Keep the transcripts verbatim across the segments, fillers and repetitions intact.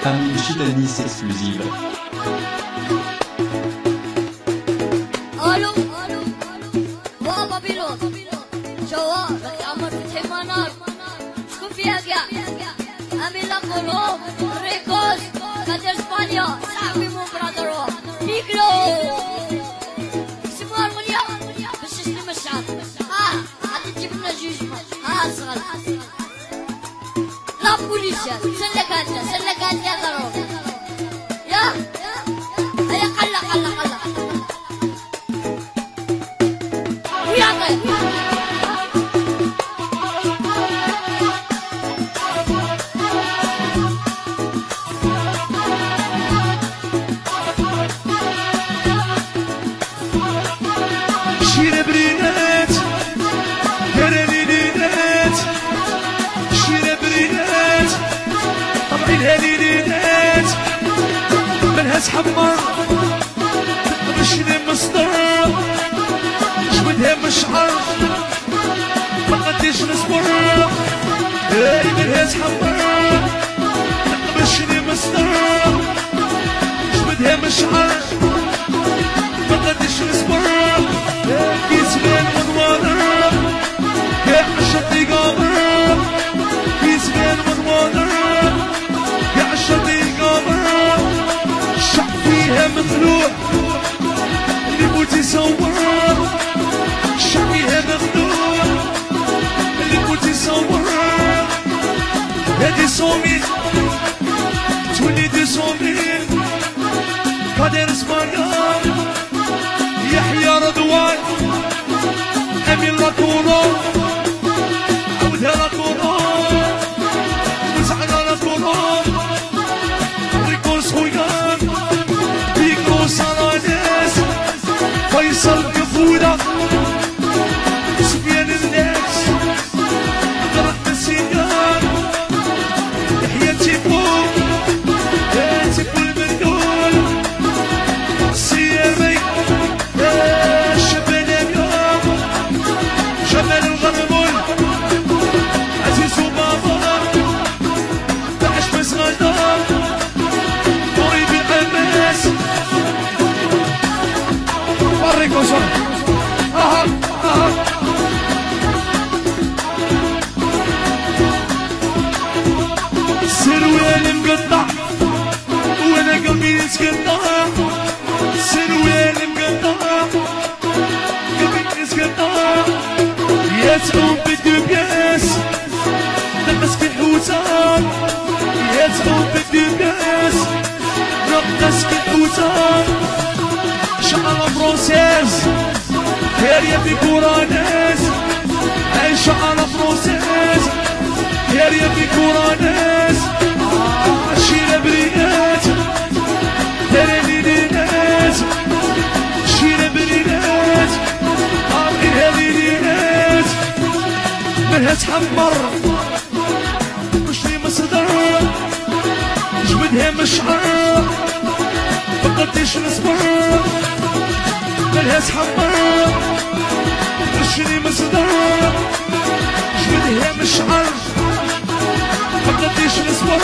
Famille Chitanis exclusive. الو بابا بيروت جواب الامر في المنار شكون فيها كاع اميلا قلوب ريكوز كاتر اسبانيا صاحبي مو برادرو بيكلو سمو هارمونيا باش نسلم الشعب ها غادي تجيب لنا جوجمون ها صغار لا بوليسيا سلك انت سلك انت يا ضرب يا هيا قلق قلق قلق شير برينات كرمي لينات شير برينات طبعين هالي لينات منها تحمر مشني مصدر جبدها مشعر ما قديش نصبر هاي منها تحمر مشني مصدر جبدها مشعر ما قديش نصبر كيسبان منوضر يا عشقي قمر كيسبان منوضر يا عشقي قمر الشعب فيها مخلوع اللي بوت يصور الشعب فيها مخلوع اللي بوت يصور هادي صومين تولي دي صومين قادر اسبانيا يحيى رضوان امين لاكورو عودها لاكورو وزعنا لاكورو ريكوس خويان بيكو سرانيس فيصل كفوده سفيان الناس قرط السيدان يحيى تيبو تيبو المندول سيامي الشباب اليوم جمال الغربول عزيز وبابا بعش بس غدا قريب العباس وريكو شو اها اها سروال مقطع وانا قلبي يتقطع سروال مقطع قلبي يتقطع يا تعوم بدو بياس نقص في الحوتان يا تعوم بدو بياس نقص في الحوتان شعر فرونسيز كاريا في كورانيز اي شعر فرونسيز كاريا في كورانيز شيرة برينات تراني لينات شيرة برينات عارفين هذي لينات منها تحمر مشري مصدر جبدها مشعر مقديش نصبر منها تحمر مشري مصدر جبدها مشعر مقديش نصبر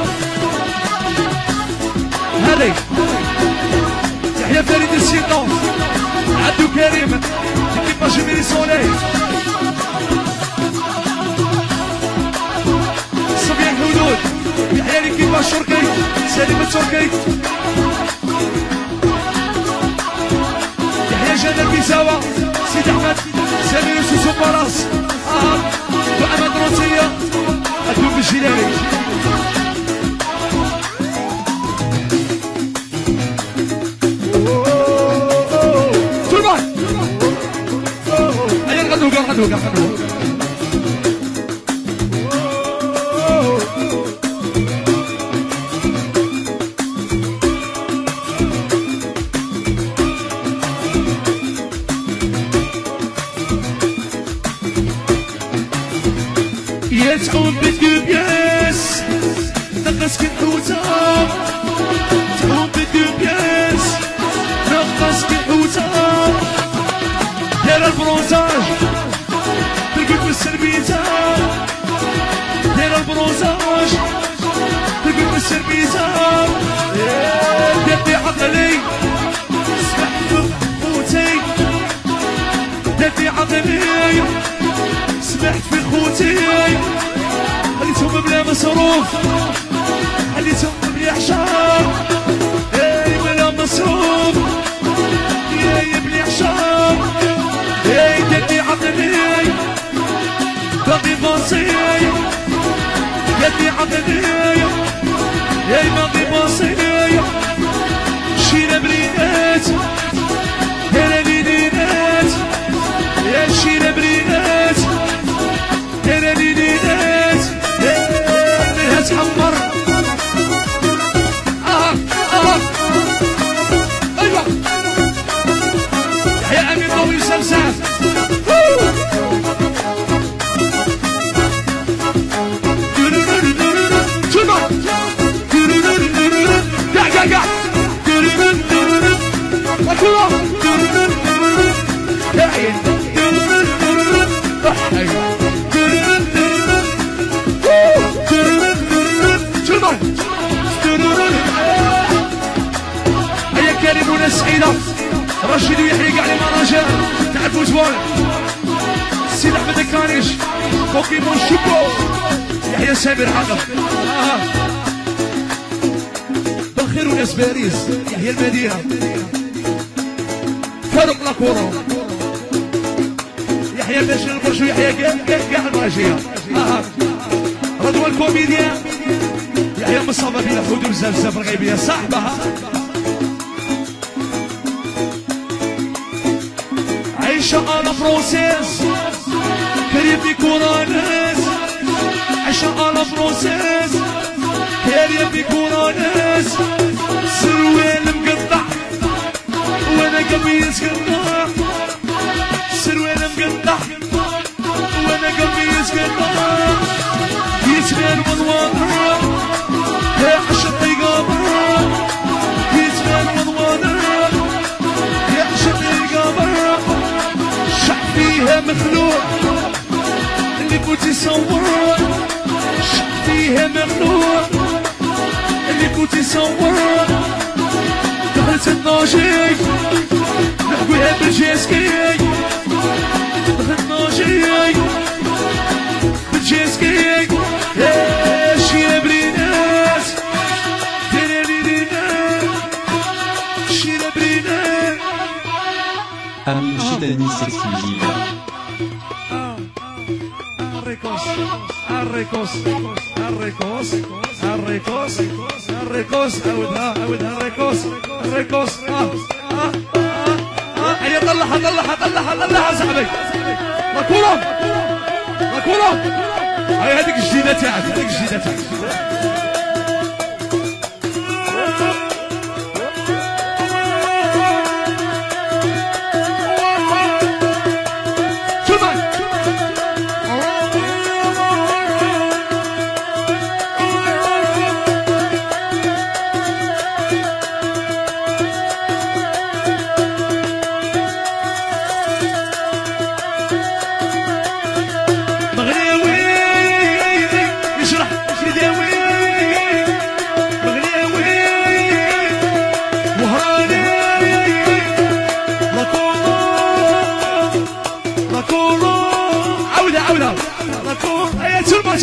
هذي يحيى فريد السيطان عبدو كريم كيف جميل سولي صبيان حدود يحيى لي كيف الشركي سالم التركي يحيى جلال بيساوة سيد احمد سامي يوسف وبراس اها وعماد روسية الدوب الجيلاني غدوك غدوك غدوك يا تعوم بدو بياس نقص كي حوتة تعوم بدو بياس نقص كي حوتة داير البرونزاج تلقيت بالسربيزة داير البرونزاج تلقيت بالسربيزة مصروف خليتهم بلي حشام اي بلا مصروف يا بلي حشام اي دلي عقلي باقي باصي يدي عقلي يا باقي باصي شينا بريئات يا ليلينات يا شينا بريئات يا ليلينات منها تحمر اه اه ايوه يا امين ضوي سلسال هيا كلمونا سعيدة رشيد ويحيى كاع لي مراجع تاع الفوتبول السيد احمد الكانيش بوكيمون شوبو يحيى سامر حقب بالخير وناس باريس يحيى المدينة فاروق لاكورو يحيى باشا البرج ويحيى كاع كاع المراجعة رضوان كوميديان يحيى مصابة بينا حدود بزاف بزاف رغيبية صاحبها عيشة أنا فرونسيز كريم في كورانيز عيشة أنا فرونسيز كريم في كورانيز سروال مقطع وانا قلبي يسقطع سروال مقطع وانا قلبي يسقطع يتبان وضوانا يا عشقي قمر يتبان وضوانا يا عشقي قمر شح فيها مخلوق اللي كنت يصور شح فيها مخلوق اللي كنت يصور دخلت الناجي نحكوها بالجيسكي دخلت ناجي بالجيسكي ايش يا برينات شي يا برينات Amin Chitanis exclusive. Arrecos, arrecos, arrecos, arrecos, arrecos, أودها أودها arrecos, arrecos, آه آه آه هيا طلعها طلعها طلعها طلعها صاحبي ماكورة ماكورة هاي هذيك الجديدة تاعك هذيك الجديدة تاعك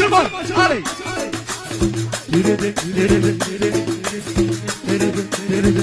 علي